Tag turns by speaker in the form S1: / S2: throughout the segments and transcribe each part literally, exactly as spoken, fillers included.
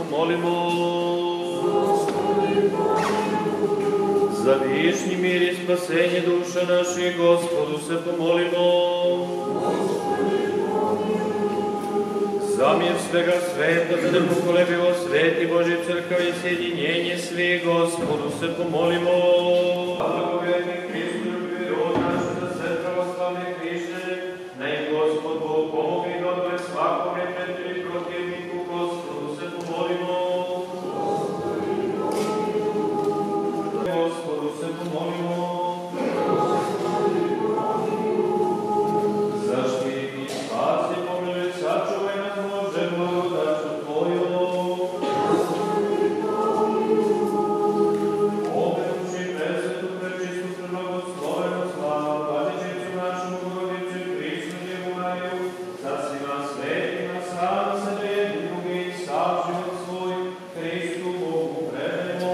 S1: pomolimo. Za višnji mir i spasenje duša naših, Gospodu se pomolimo. Za mir svega sveta, za nepokolebljivo sveti Božji crkva i sjedinjenje svih, Gospodu se pomolimo. Blagoverni Hristu, ljubi rod naš, za sve pravoslavne Hrišćane, naj Gospod Bog pomogne i odbre svakome neprijatelju i protivniku, Gospodu se pomolimo. Gospodu se pomolimo. Zaštiti, spasi, pomiluj, sačuvaj nas, Bože, blagodaću Tvojom. Pomenuši presvetu, prečistu, prebлагословenu, slavu, Vladicicu našu, Bogorodicu, Hristu, Djevu Mariju, sa svima svetima, sam sebe, drugi, sav život svoj, Hristu Bogu predemo.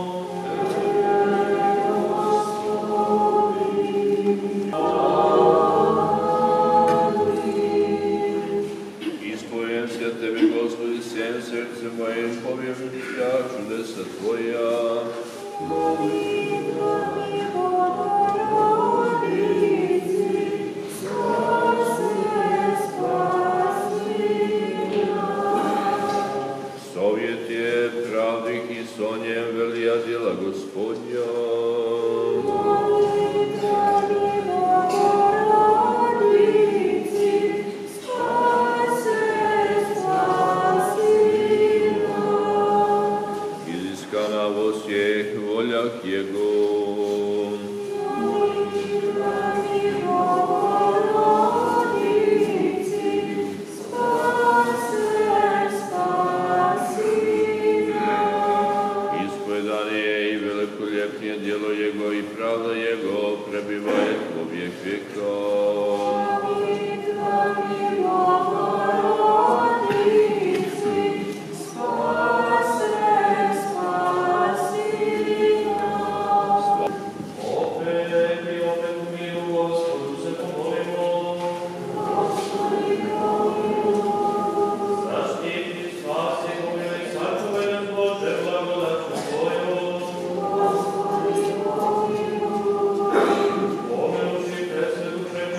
S2: Ispovijem se Tebi, Gospodi, всем сердцем моим, повержу Тебя, чудеса Твоя. Совет je pravdih i sonjem velija djela Gospodnja. Iziskana vo svih voljah Jego. Ispovedanje i velikoljepnije djelo Jego i pravda Jego prebivaje po vijek vijeka.
S1: Pomenuši presvetu,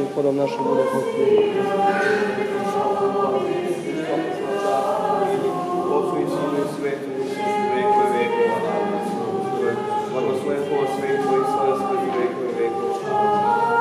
S3: Gospodom našim bude posljednji. Otcu i Sinu i Svetu i vekove vekova. Blagoslovenstvo Sveto i slava sveti vekove vekova.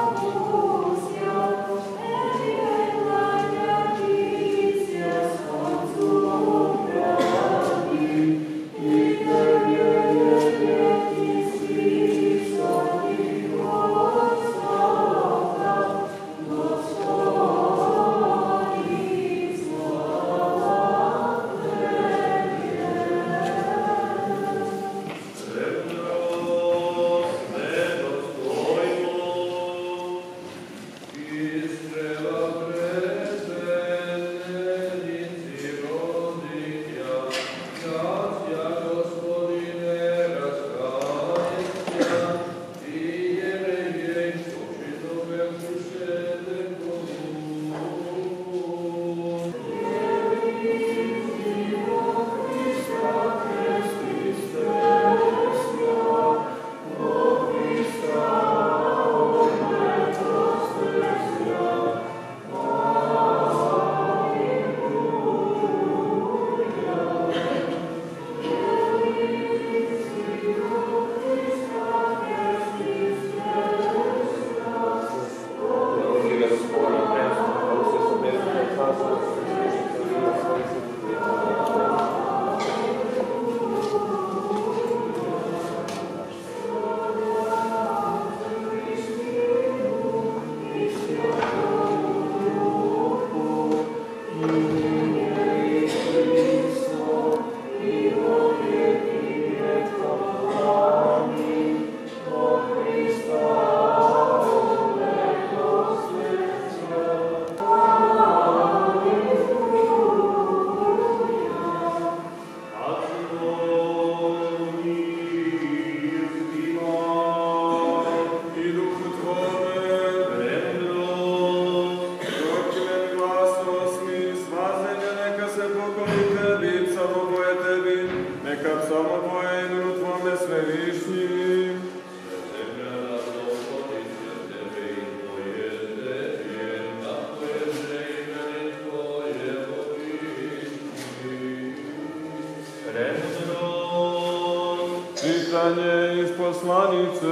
S4: Čitanje iz poslanice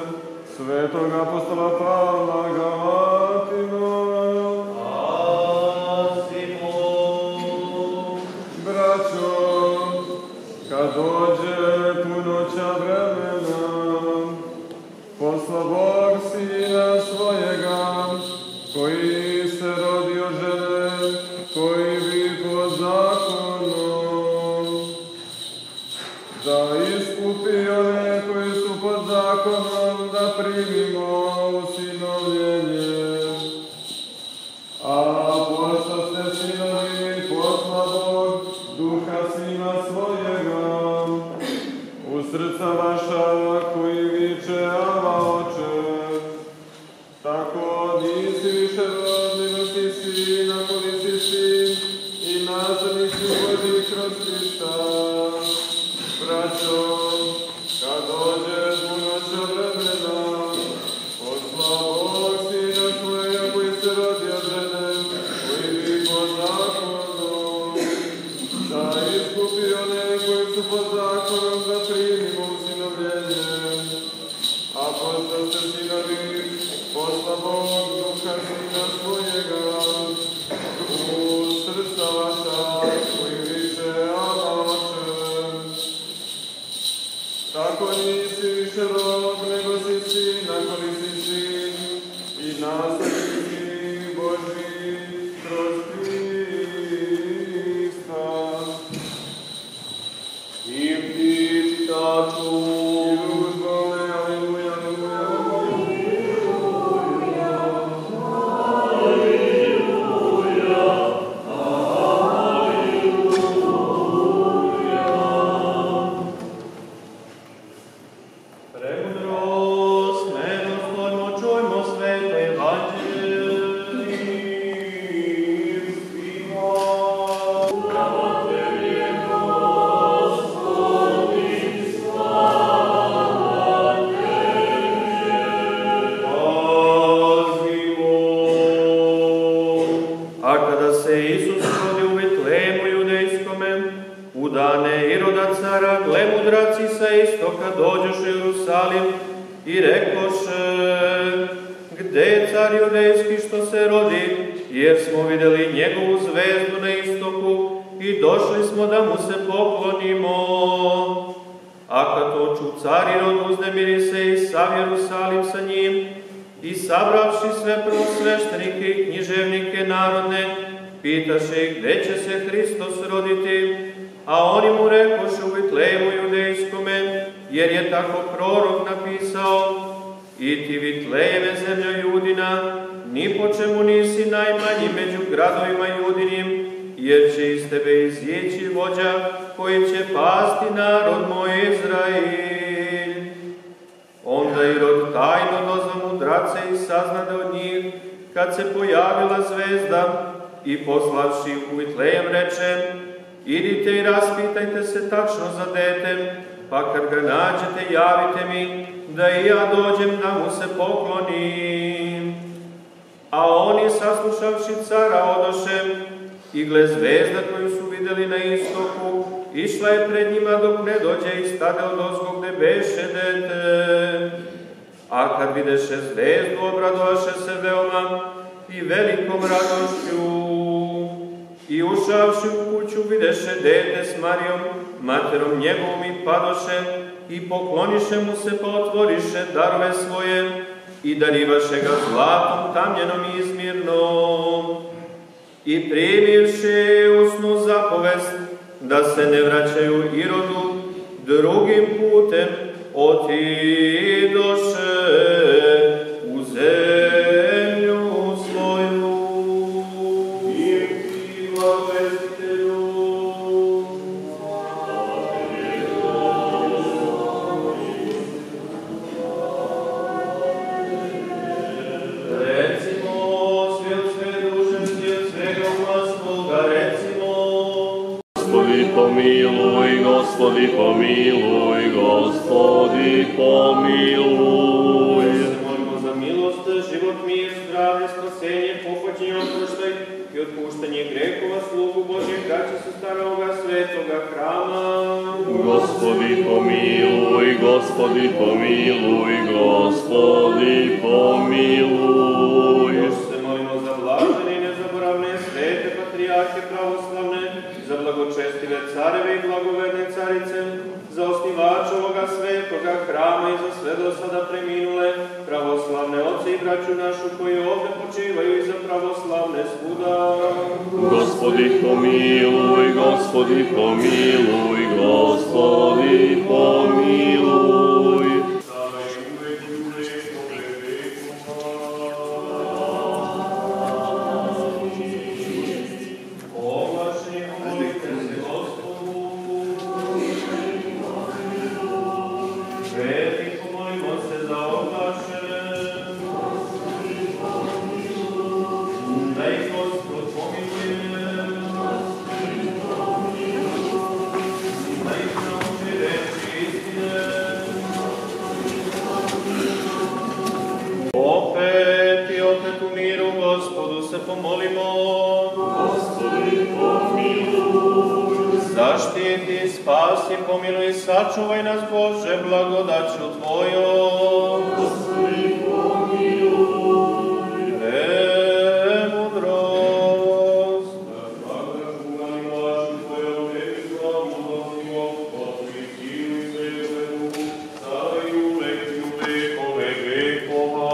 S4: Svetog apostola Pavla Galatima. Braćo, kad dođe punoća vremena, posla Bog Sina svojega, koji se rodi od žene, koji bi po zakonu da iskupi one koji su pod zakonom, da primimo usinovljenje. A pošto ste sinovi, posla Bog Duha Sina svojega u srca vaša, koji viče Aba Oče. Tako nisi više rod, nego si sin, ako nisi sin, i nazvanik si Božji kroz Hrista. Braćo, kad dođe punoća vremena, posla Bog Sina svojega koji se rodi od žene, koji bi po zakonu, da iskupi one koji su po zakonu, da primimo usinovljenje. A pošto ste sinovi, posla Bog Duha Sina svojega u srca vaša, koji viče Aba Oče. Tako nisi više rob, nego si sin, ako nisi sin, i naslednik Božji kroz Hrista. I ti čitaču, i uzbole, aleluja, aleluja,
S1: Premudrost, smenost, pojmo, čujmo sveto Evanđelje Jerusalim i rekoše: Gde je car judejski što se rodi? Jer smo vidjeli njegovu zvezdu na istoku i došli smo da mu se poklonimo. A kad to ču car Irod uznemiri se i sav Jerusalim sa njim, i sabravši sve prvosveštenike i književnike narodne, pitaše ih gde će se Hristos roditi, a oni mu rekoše u Vitlejemu judejskome, jer je tako prorok napisao: I ti Vitlejeme, zemljo Judina, ni po čemu nisi najmanji među gradovima Judinim, jer će iz tebe izići vođa koji će pasti narod moj Izrail. Onda Irod tajno dozva mudrace i saznade od njih, kad se pojavila zvezda, i poslavši u Vitlejem reče: Idite i raspitajte se tačno za detem, pa kad ga nađete javite mi, da i ja dođem da mu se poklonim. A oni, saslušavši cara, odoše, i gle, zvezda koju su vidjeli na istoku, išla je pred njima dok ne dođe i stade odozgo gde beše dete. A kad videše zvezdu, obradovaše se veoma i velikom radošću. I ušavši u kuću, videše dete s Marijom, materom njegovom, i padoše i pokloniše mu se, pa otvoriše darove svoje i darivaše ga zlatom tamljenom i izmirnom. I primivši usnu zapovest da se ne vraćaju Irodu, drugim putem otidoše u zemlju svoju. I ti, blagoslivitelju,
S2: Pomiluj, Gospodi, pomiluj, Gospodi, pomiluj.
S1: Molimo za milost, život, mir, zdravlje, spasenje, pohođenje, oproštaj i otpuštanje grehova slugu Božjeg, da će se stara ovoga svetoga hrama.
S2: Gospodi, pomiluj, Gospodi, pomiluj, Gospodi, pomiluj.
S1: Još se molimo za blažene i nezaboravne svete patrijarhe pravoslavne, za blagočestive careve i blagovedne carice, za osnivača ovoga svetoga hrama i za sve do sada preminule pravoslavne oce i braću našu koji ovde počivaju i za pravoslavne svuda.
S2: Gospodi, pomiluj, Gospodi, pomiluj, Gospodi, pomiluj.
S1: Pomolimo.
S2: Gospodi, pomiluj.
S1: Zaštiti, spasi, pomiluj, sačuvaj nas, Bože, blagodaću Tvojom.
S2: Gospodi, pomiluj.
S1: Premudrost. Dakle, ugalimo vašu Tvojom nevislavu, Gospodinu, Gospodi, sili svetu, sada i uvek i u vekove vekova.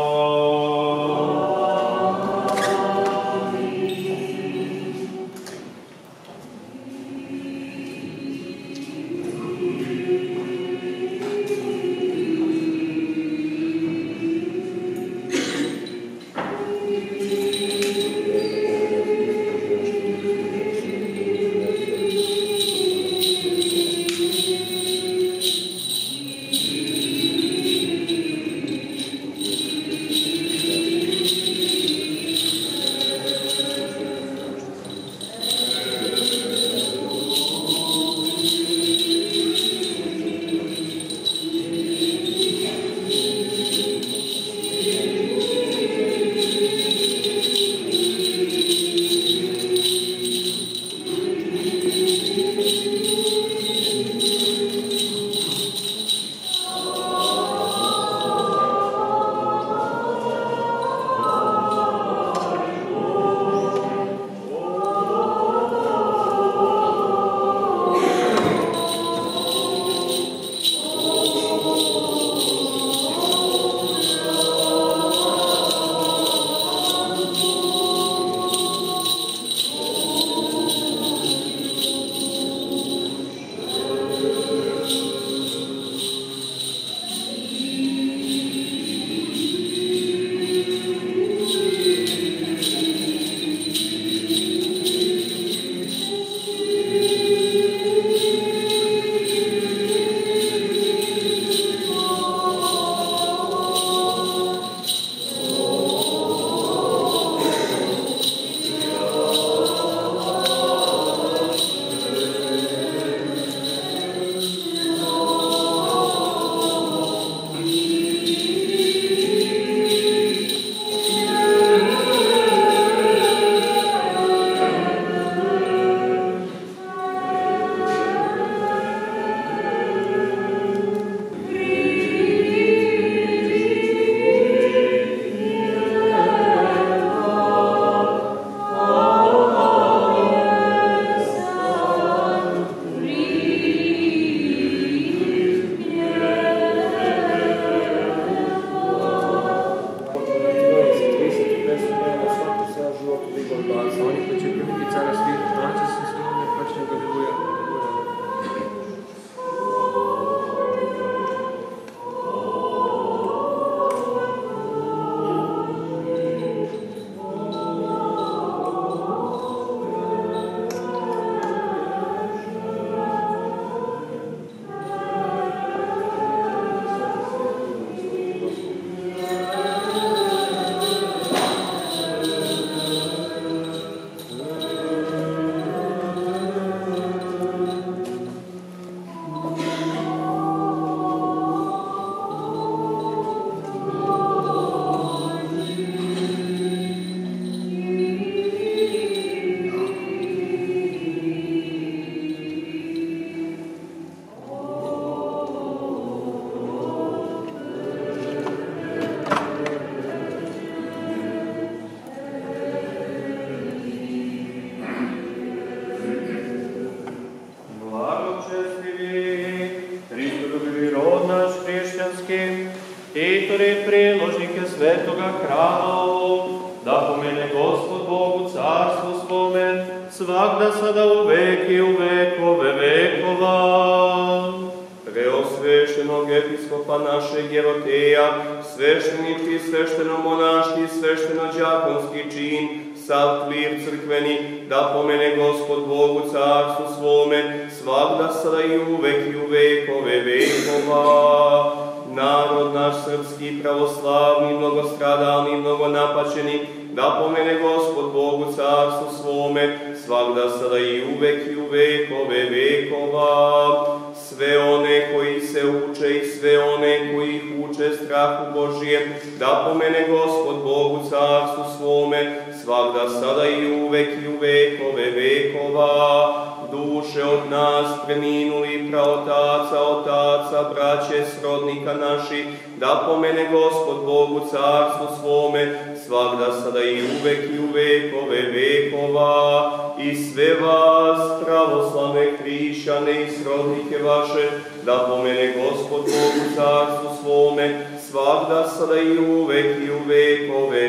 S1: hrana ovo, da pomene Gospod Bog u carstvu svome, svagda sada u veki u vekove vekova.
S3: Preosveštenog episkopa našeg Jeroteja, sveštenički, svešteno-monaški, svešteno-đakonski čin, sav klir crkveni, da pomene Gospod Bog u carstvu svome, svagda sada i uvek i u vekove vekova. Narod naš srpski, pravoslavni, mnogostradalni, mnogonapačeni, da pomene Gospod Bog u carstvu svome, svagda sada i uvek i u vekove vekova. Sve one koji se uče i sve one koji ih uče strahu Božijem, da pomene Gospod Bog u carstvu svome, svagda sada i uvek i u vekove vekova. Duše od nas preminuli praotaca, otaca, braće, srodnika naši, da pomene Gospod Bog u carstvu svome, svagda sada i uvek i u vekove vekova. I sve vas, pravoslavne hrišćane i srodnike vaše, da pomene Gospod Bog u carstvu svome, svagda sada i uvek i u vekove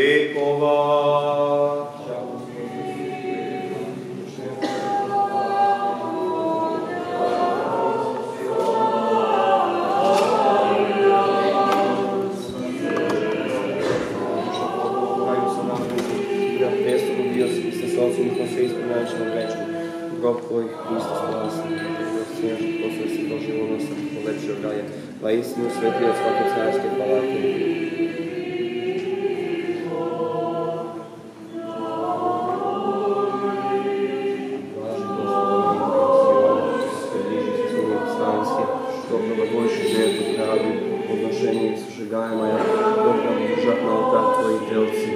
S3: vekova.
S5: Grob kojih Hristos spasi, svježih poslije se doživo nosa, polepšio ga je, pa istinu svetio svake carske palate. Blaži Gospodin, približi se svojim stanske, dobro Božiš žetu, kradu, odnošenje i sušegajama, ja popravno držat na oltar tvoji telci.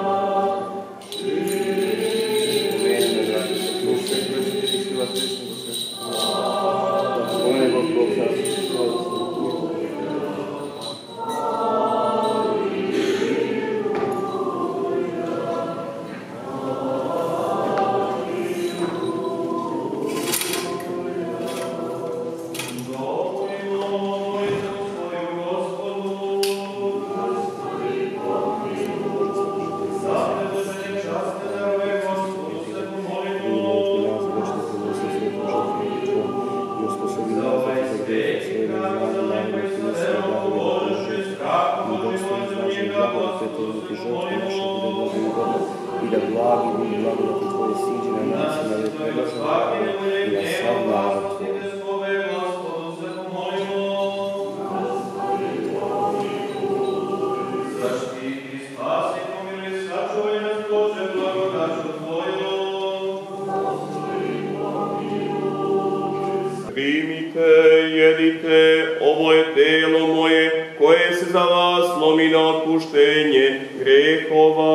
S3: Primite, jedite, ovo je telo moje, koje se za vas lomi na otpuštenje grehova.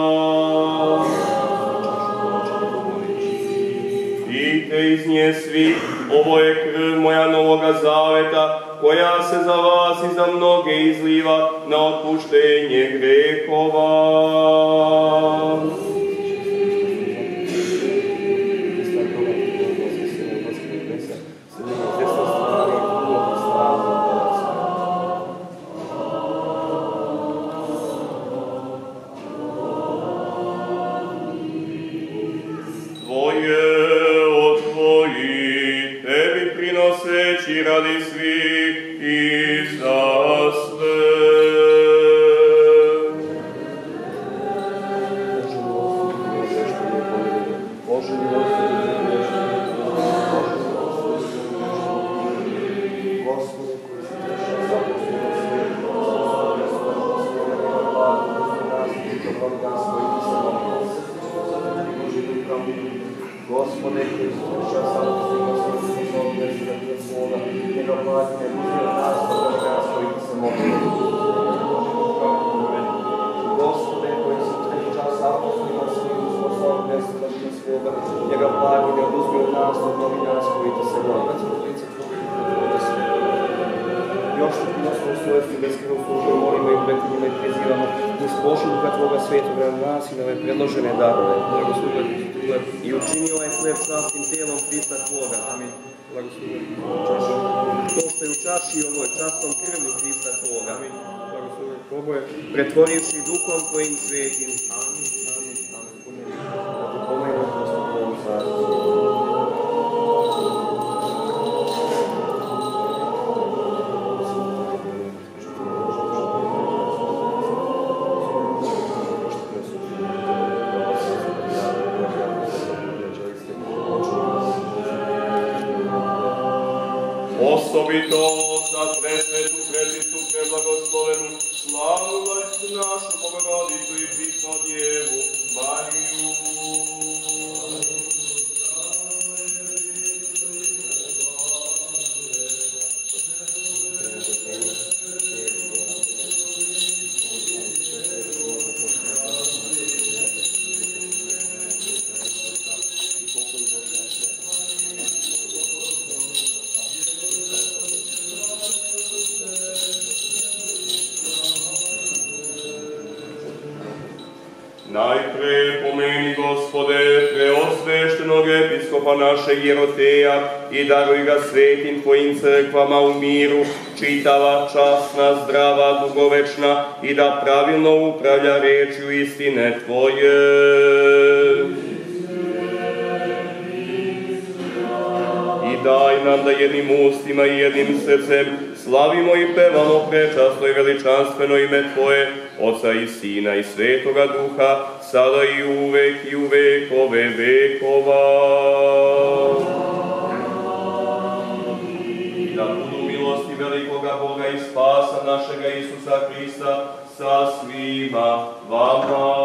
S3: Pijte iz nje svi, ovo je krv moja novoga zaveta, koja se za vas i za mnoge izliva na otpuštenje grehova. Radi svih i za sve. Bože milosti, Gospode koji se treša zaposleno svijetu, Gospode koji se treša zaposleno svijetu, svoga, njega platine, uzio nas, od nas koji se molimo. Gospode, koji se treći čas apostolima svim uspostavljaju mjesta života svoga, njega platine, uzio nas, od nas koji se molimo. Još što ti nas u svojstvu beskreno služuje, molimo i pred njima i prezivamo, uz pošiljuka Tvoga svetoga na nas i na ove predložene darove. Blagosluvaj i učini ovaj hleb častim tijelom Hrista Tvoga. Amin. Blagosluvaj. To što je u čaši ovoj častom krvlju Hrista Tvoga. Amin. Blagosluvaj. oboje, pretvorivši duhom tvojim svetim. Amin, amin, amin, punem, da te pomenu Gospodom carstvu. Osobito za presvetu, prečistu, preblagoslovenu, slavnu Majku našu, Bogorodicu i Prisnu Djevu, Mariju. Najpre pomeni, Gospode, preosveštenog episkopa našeg Jeroteja i daruj ga svetim tvojim crkvama u miru, čitava, časna, zdrava, dugovečna i da pravilno upravlja rečju istine Tvoje. I daj nam da jednim ustima i jednim srcem slavimo i pevamo prečasno i veličanstveno ime Tvoje, Oca i Sina i Svetoga Duha, sada i uvek i u vekove vekova. I da budu milosti velikoga Boga i spasa našega Isusa Hrista sa svima vama.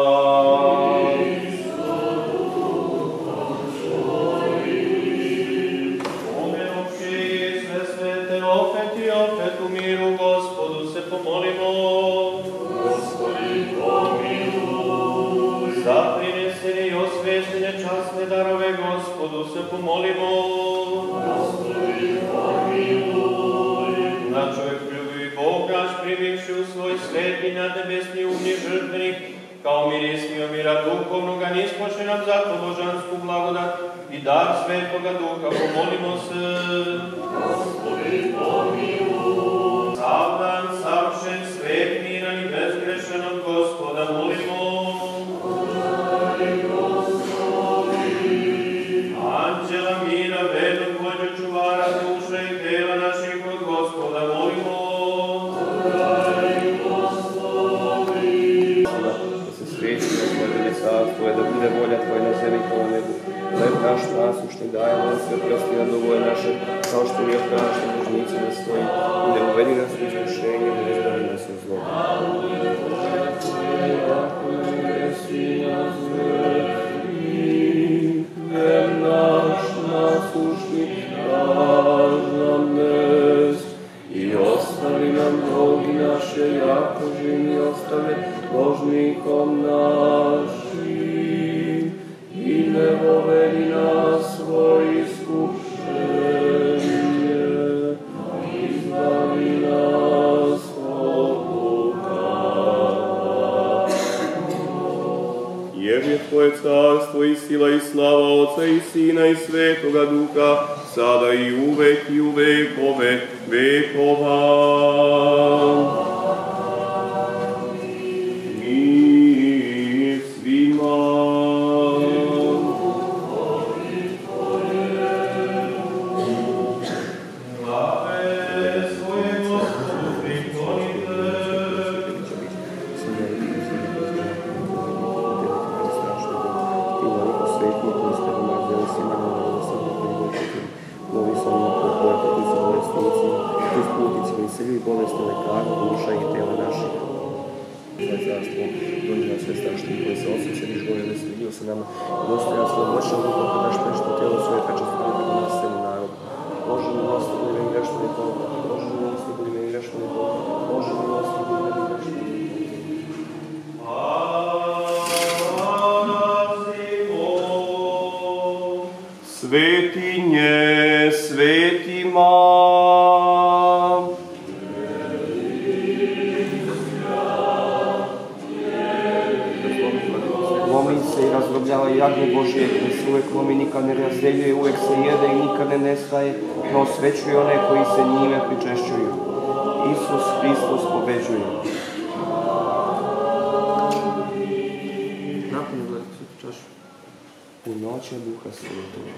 S1: Za prinesene i osveštene časne darove Gospodu se pomolimo. Gospodi, pomiluj. Na čovjek ljubi Boga, primivši u svoj sveti nad nebesni umni žrtvenik, kao miris mira duhovnoga, nispoše nam za to božansku blagodat i dar Svetoga Duha, pomolimo se. Gospodi, pomiluj. Savdan, savršen, svet, miran i bezgrešan od Gospoda, molimo. Anđela mira, vedog vođu čuvara duša i tela naših od Gospoda, molimo.
S3: Da se sreći na Tvoje velje carstvo, da bude volja Tvoja na zemlji kao na nebu. Hljeb naš nasušni daj nam se, oprosti nam dovolje naše, kao što mi opraštamo dužnicima svojim, i ne uvedi nas u iskušenje, ne izbavi nas od zla. Hljeb naš nasušni daj nam dnes, i ostavi nam dolgi naše, jako živni ostave Božnikom našim, i ne vovedi nas svoj iskušenje, izbavi nas od lukava. Jer je Tvoje carstvo i sila i slava Oca i Sina i Svetoga Duha, sada i uvek i u vekove vekova. Mir svima. I bolesti lekara, duša i tela naših. Tvoje carstvo, dođi nam sve strašne koje se osjećali, žvoje ne svidio se nama, dostojan svoj moćan duha, kad daš prešto tijelo svoje prečestvo kako nas senu narod. Bože milosti, budi meni grešno i Boga. Bože milosti, budi meni grešno i Boga. Bože milosti, budi meni grešno i Boga. Svetinje svetima, i razdrobljava jagnje Božije, koje se uvek lomi, nikad ne razdeljuje, uvek se jede i nikad ne nestaje, no osvećuje one koji se njime pričešćuju. Isus Hristos pobeđuje.
S5: punoća Duha Svetoga.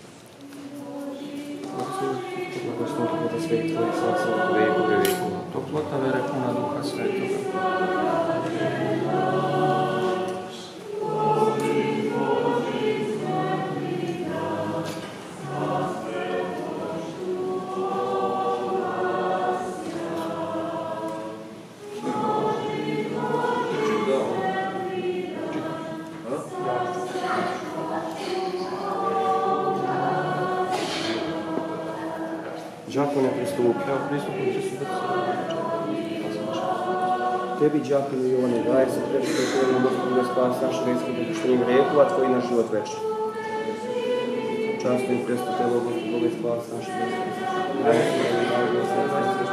S5: Blagoslovi toplota svetih tvojih slavstva u vekove vekova.
S6: Toplota vere puna Duha Svetoga.
S5: Đakone pristupi.
S6: Evo pristupom će se
S5: Tebi, đakone Jovane, daje se prečito tvojom Gospodu da spas naše vejske popuštenjem rehova tvoj na život večni. Časno i presto telo Gospodu da spas naše vejske daje se prečito tvojom Gospodu da spas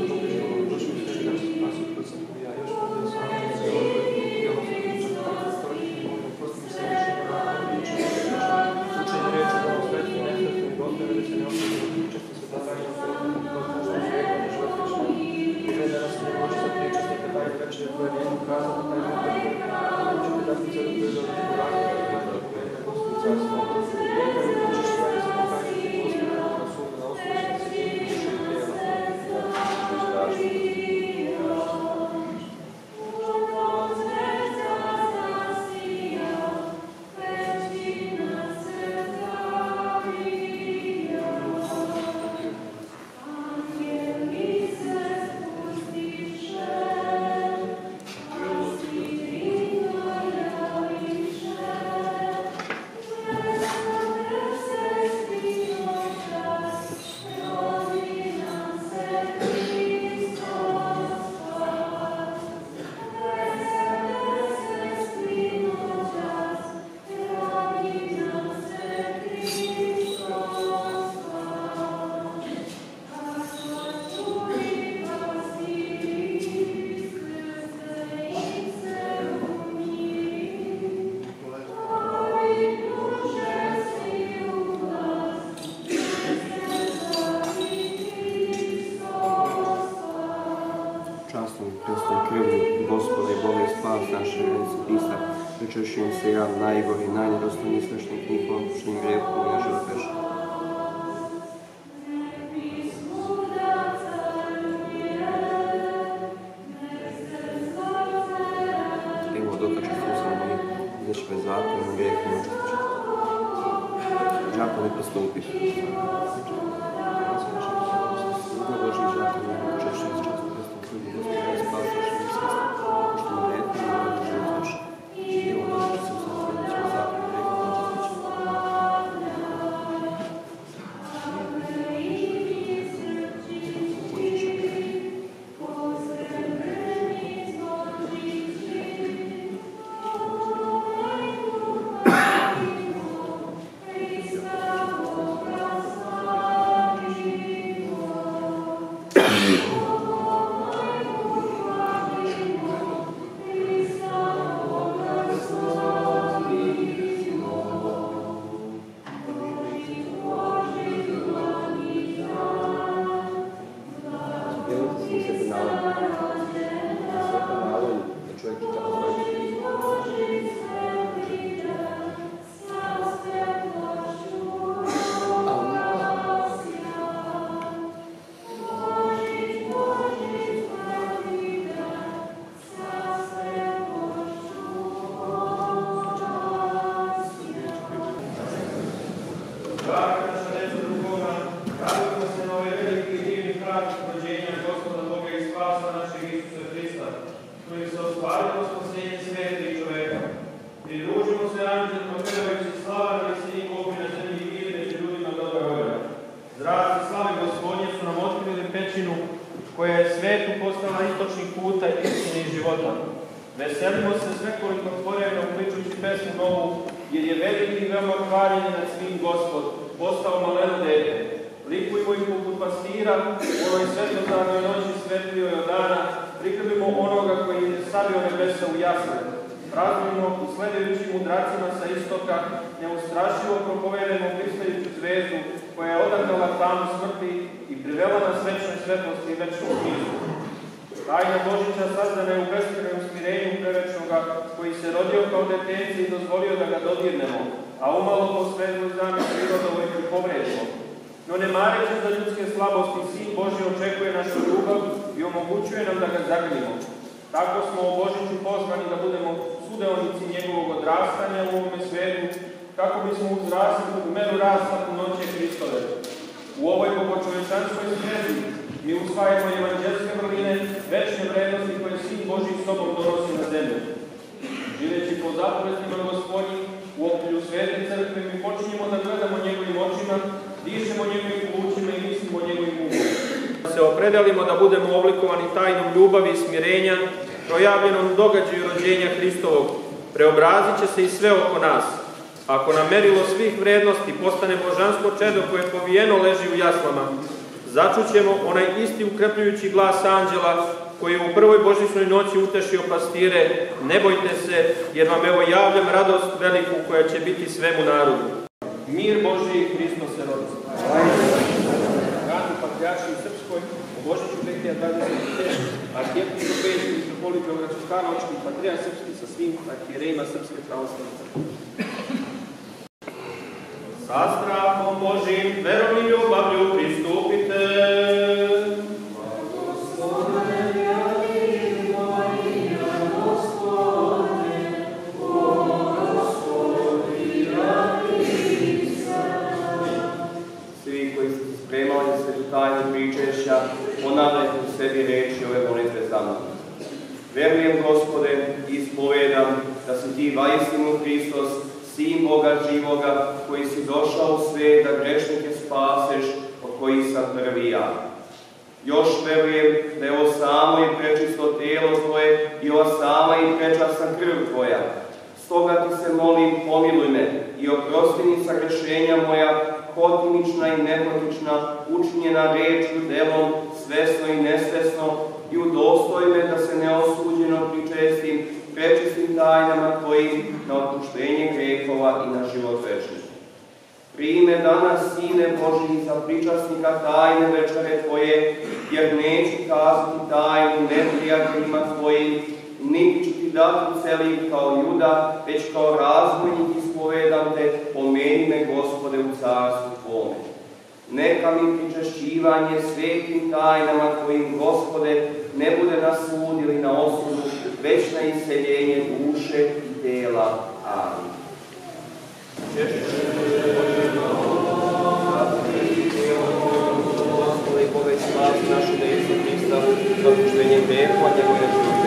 S5: Pričešujem se ja najgori, najnedostojniji sveštenik njihovom puštenim grehom na život večni. Evo dokače susrem moji, gdje će bez zakona grehom na život večni. Đako ne pristupi. Ugo Božih đako ne učešće iz častu prestom slugu Gospoda da spas naše vejske puštenim grehom na život večni. Evo dokače susrem moji, gdje će bez zakona grehom na život večni.
S1: koja je svetu postala istočnih puta i istine i života. Veselimo se svekoliko tvoreno uključujući pesmu novu, jer je veliki i veoma hvaljen nad svim Gospod, postao maleno dete. Likujmo ih poput pastira, u onoj svetlozarnoj noći svetlijoj od dana, prikrmimo onoga koji je stavio nebesa u jasne. Razumimo i sledajući mudracima sa istoka, neustrašivo propovedemo blistajuću zvezdu, koja je odagnala tamu smrti i privela nas večnoj svetlosti i večnom miru. Tajna Božića sazdana je u beskrajnom smirenju prevečnoga, koji se rodio kao detence i dozvolio da ga dodirnemo, a umalo po svetloj zname prirodovoj i povredimo. No ne mareći za ljudske slabosti, Sin Božji očekuje našu ljubav i omogućuje nam da ga zagrlimo. Tako smo o Božiću pozvani da budemo sudeonici njegovog odrastanja u ovome svetu, kako bismo uzrasli u meru rasta punoće Hristove. U ovoj bogočovečanskoj smrti mi usvajamo evanđelske vrline, večne vrednosti koje Sin Božji sobom donosi na zemlju. Živeći po zapovestima Gospodnji, u okrilju Svete crkve mi počinjemo da gledamo njegovim očima, dišemo njegovim plućima i mislimo njegovim umom. Da se opredelimo da budemo oblikovani tajnom ljubavi i smirenja, projavljenom događaju rođenja Hristovog, preobrazit će se i sve oko nas. Ako nam merilo svih vrednosti postane božansko čedo koje povijeno leži u jaslama, začućemo onaj isti ukrepljujući glas anđela koji je u prvoj božićnoj noći utešio pastire: ne bojte se, jer vam evo javljam radost veliku koja će biti svemu narodu. Mir Božji, Hristos se rodi. Radi patrijarši u Srpskoj, u Božiću dve hiljade dvadeset pete. Arhijepiskop Bečki, mitropolit Beogradsko-Karlovački, patrijarh Srpski sa svim arhijerejima Srpske pravoslavne crkve. Sa strahom Božim, verom i ljubavlju pristupite.
S3: Svi koji ste spremali svetu tajnu pričešća, ponavljajte u sebi reči ove molitve za mnom. Verujem, Gospode, i ispovedam da si ti vaistinu Hristos, Sin Boga živoga, koji si došao u svet da grešnike spaseš, od kojih sam prvi ja. Još verujem da je ovo samo i prečisto telo Tvoje i ova sama i prečasna krv Tvoja. Stoga ti se molim, pomiluj me i oprosti mi sagrešenja moja, hotimična i nehotična, učinjena rečju, delom, svesno i nesvesno, i udostoj me da se neosuđeno pričestim prečistim tajnama Tvojim na otpuštenje grehova i na život večni. Prime danas, Sine Božji, za pričasnika tajne večere Tvoje, jer neću kazati tajnu neprijateljima Tvojim, niti ću ti dati celik kao Juda, već kao razbojnik ispovedam te, pomeni me, Gospode, u carstvu Tvome. Neka mi pričešćivanje svetim tajnama Tvojim, Gospode, ne bude na sud ili na osudu, već na iseljenje duše i tela. Amin. Gospode, Boga i spasi našega Isusa Hrista, za oproštenje grehova njegove živote.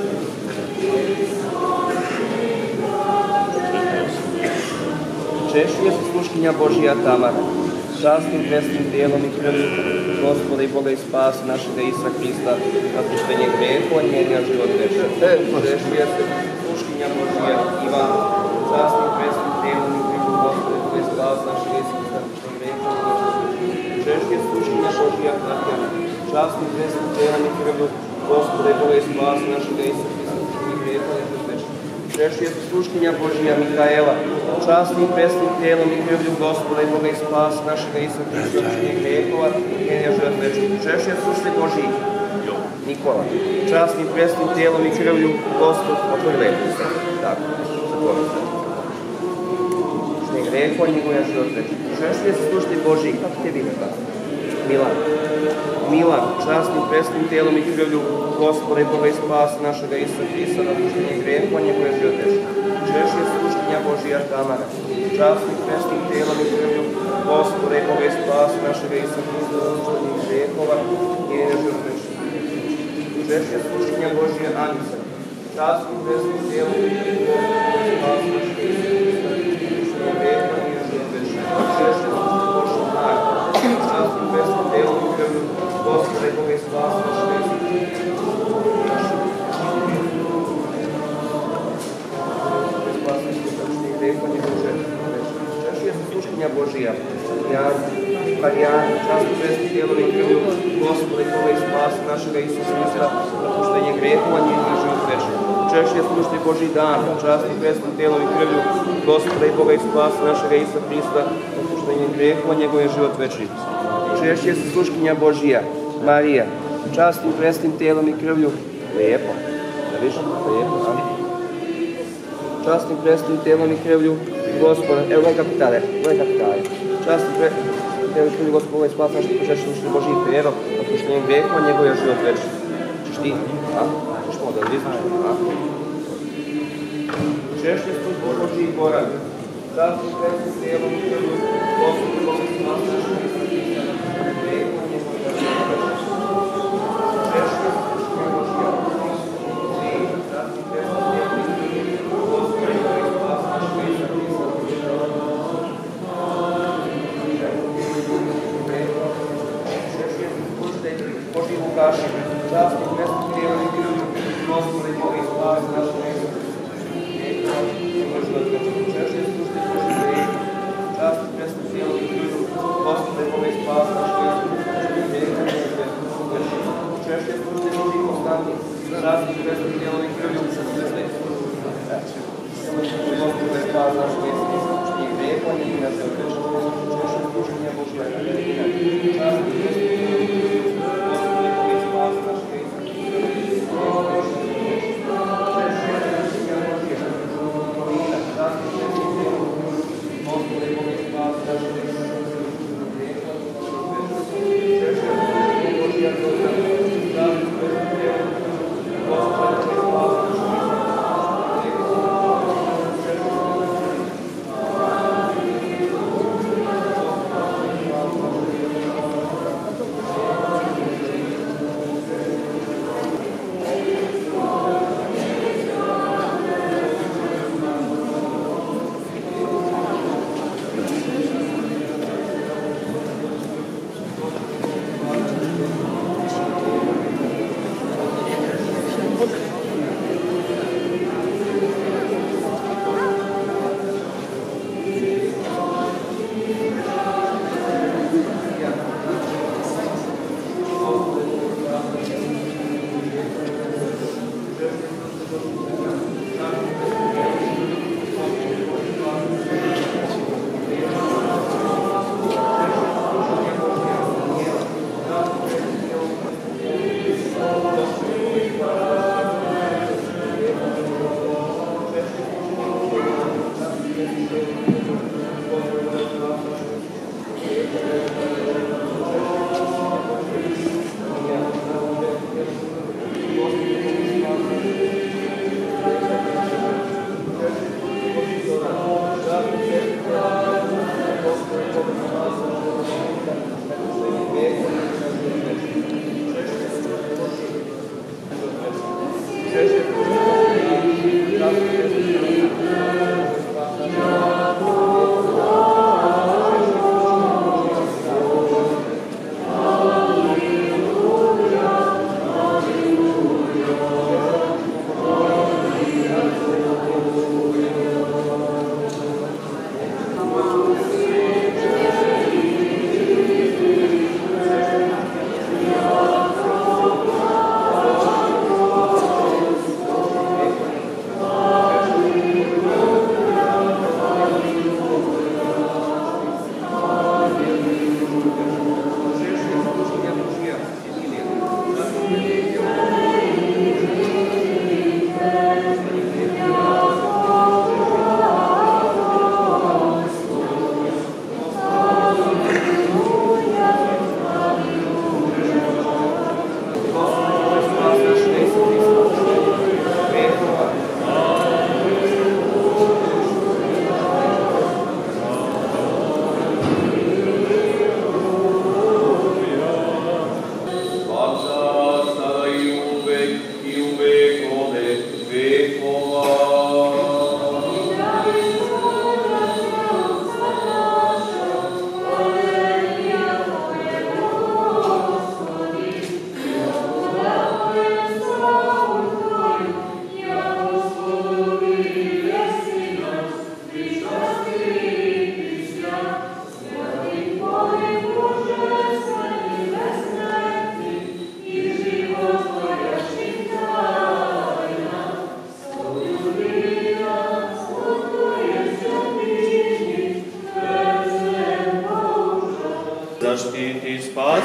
S3: Češuje se sluškinja Božija Tamara, častnim presnim dijelom i krvlju Gospoda i Boga i spasi našega Isusa Hrista, za oproštenje grehova njegova živote. Češuje se sluškinja Božija Ivana, častnim presnim dijelom i krvlju Gospoda i Boga i spasi našega Isusa Hrista, za oproštenje grehova njegova živote. Češuje se sluškinja Božija Tatjana, častnim presnim dijelom i krvlju Gospoda i Boga i spasi našega Isusa Hrista, za oproštenje grehova njegova živote. Češuje se sluškinja Božija Mikaela, častnim presnim tijelom i krvlju Gospoda i Boga i spasi našega Isusa Hrista, za oproštenje grehova njegova živote. Češuje se sluškinja Božiji Nikola, častnim presnim tijelom i krvlju Gospod, otvori lepo se. Tako, zatvori se. Oproštenje grehova njegova živote. Češuje se sluškinja Božiji, kako te ime tako? Milan. Milan, častnim presnim tijelom i krvlju Gospoda i Boga i spasi našega Isusa Hrista, za oproštenje grehova njegove živote. Češuje se sluškinja Božija Tamara, častnim presnim tijelom i krvlju Gospoda i Boga i spasi našega Isusa Hrista, za oproštenje grehova njegove živote. Češuje se sluškinja Božija Anisa, častnim presnim tijelom i krvlju Gospoda i Boga i spasi našega Isusa Hrista, za oproštenje grehova njegove živote. Češuje se sluškinja Marka, častnim presnim tijelom i krvlju Gospoda i Boga i spasi našega Isusa Hrista. Češuje se sluškinja Božija Jan, Marijan, častnim presnim tijelom i krvlju Gospoda i Boga i spasi našega Isusa Hrista, za oproštenje grehova njegove živote večni. Češuje se sluškinja Božji Dan, častnim presnim tijelom i krvlju Gospoda i Boga i spasi našega Isusa Hrista, za oproštenje grehova njegove živote večni. Češuje se sluškinja Božija Marija,
S5: častim presnim tijelom i krvlju, lijepo, da viš, lijepo, a? Častim presnim tijelom i krvlju Gospoda, evo gledaj kapitale, gledaj kapitale, častim presnim tijelom i krvlju Gospoda, ovaj spas naš požešću ušli Božih prijedom, otpuštenjem grijehova, njegov je život večni. Češ ti, a? Češ mo da viznaš, a? Češće službu Božih borav, častim presnim tijelom i krvlju Gospoda, ovaj spas naš požešću ušli Božih prijedom, njegov je život večni. Češće službu Božih borav, častim presnim tijelom i krvlju Gospoda, ovaj spas naš požešću Božji Lukaši, častnih mestnih tijela i krvlju, Gospode, Boga i spas naš Isus. Češće službe Božji grijeh, častnih mestnih tijela i krvlju, Gospode, Boga i spas naš Isus. Češće službe Božji konstantni, častnih mestnih tijela i krvlju, Gospode, spas naš Isus. I grijeh, on je i naše odreće. Češće služenje Božja grijeh, častnih mestnih tijela i krvlju,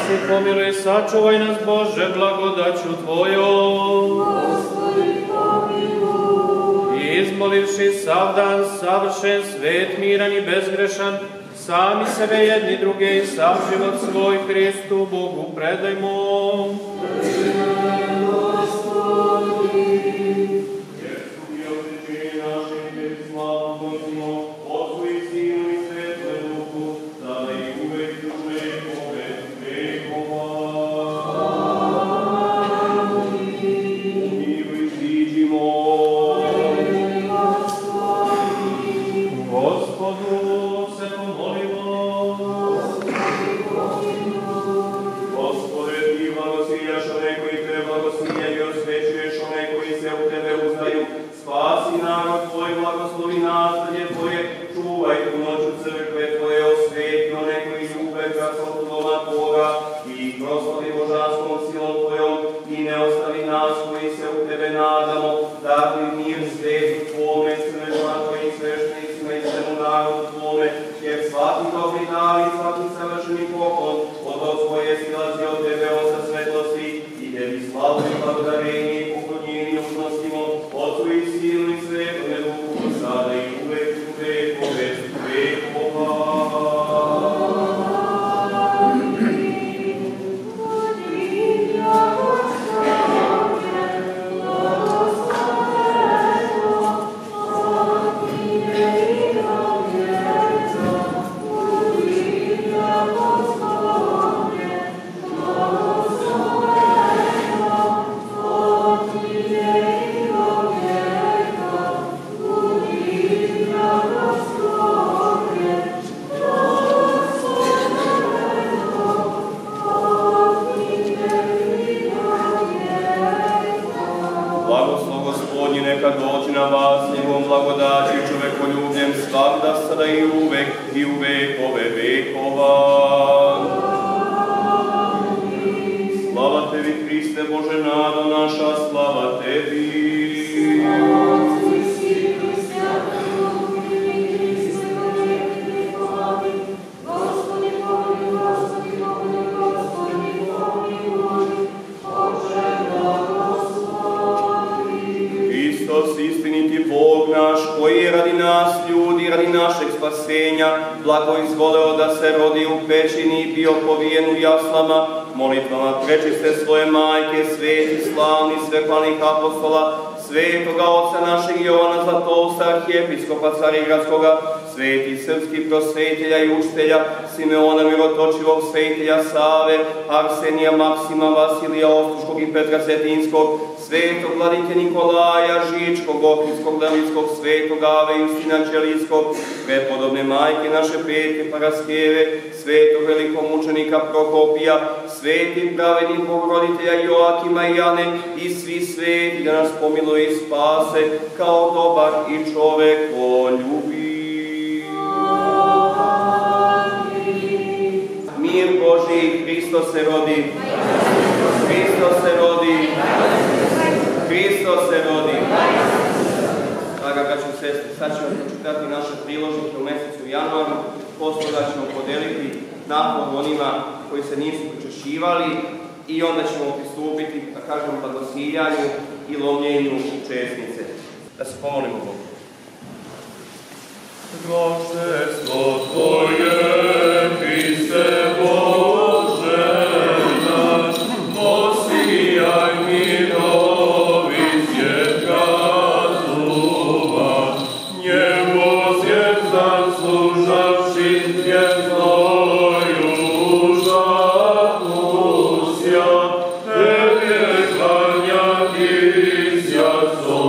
S1: spasi, pomiluj, sačuvaj nas, Bože, blagodaću Tvojom. I izmolivši sav dan savršen, svet, miran i bezgrešan, sami sebe jedni druge i sav život svoj Hristu Bogu predajmo.
S3: Arhijepiskopa Carigradskoga, sveti srpski prosvetelja i učitelja, Simeona Mirotočivog, svetelja Save, Arsenija, Maksima, Vasilija Ostuškog i Petra Cetinskog, svetog vladike Nikolaja Žičkog, Ohridskog, Davidskog, svetog Ave Justina Ćelijskog, prepodobne majke naše Petke Paraskeve, svetog velikomučenika Prokopija, sveti pravednih bogorодitelja Joakima i Ane i svi sveti da nas pomiluje i spase kao dobar i čovekoljubi. Mir Božji, Hristos se rodi, Hristos se rodi, Hristos se rodi. Draga braćo i sestre, sad ćemo pročitati naše priložnike u mjesecu januaru, poslije da ćemo podeliti napor onima koji se nisu pričešćivali i onda ćemo pristupiti, da kažem, blagosiljanju i lomljenju česnice. Da se pomolimo Bogu.
S4: Blaženstvo Tvoje, Hriste Bože naš, osijaj mirovi svjetka zuba, njemu svjetan služavši svjetloju žakusja, tebe klanjati sjatno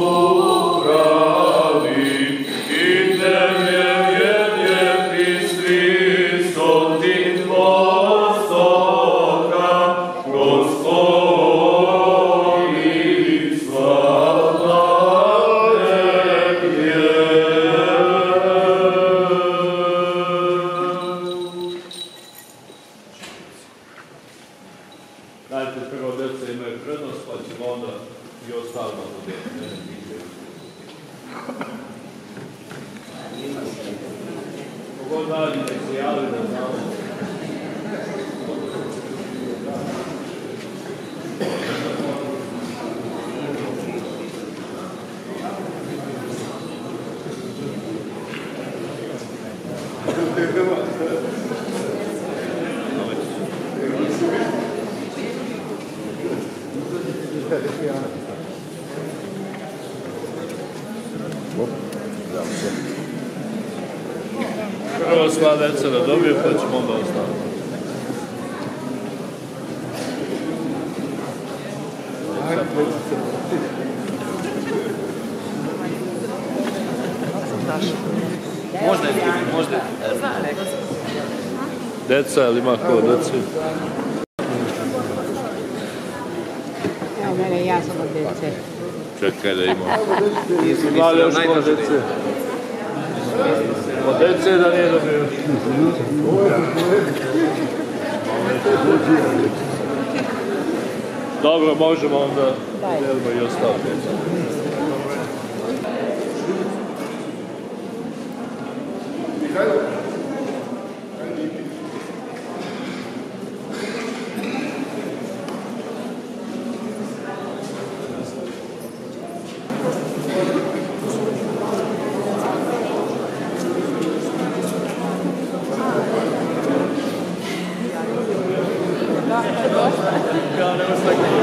S4: zupravi, i tebe vjenje Hristo ti tvostoka, Gospodi slava Tebje.
S2: Dajte prvo djeca imaju prednost, pa ćemo onda i ostalima podijeti. Kogod dalje ne se javi da znamo. Prvo sva deca da dobiju, pa ćemo onda ostaviti.
S7: Možda je, možda je.
S2: Deca, ili ima ko deci?
S8: Evo mene, ja sam od dece.
S2: Čekaj da ima.
S7: Mislim, još ko dece.
S2: Od dece da nije dobio. Dobro, možemo onda delimo i ostalo djeca.
S8: God, it was like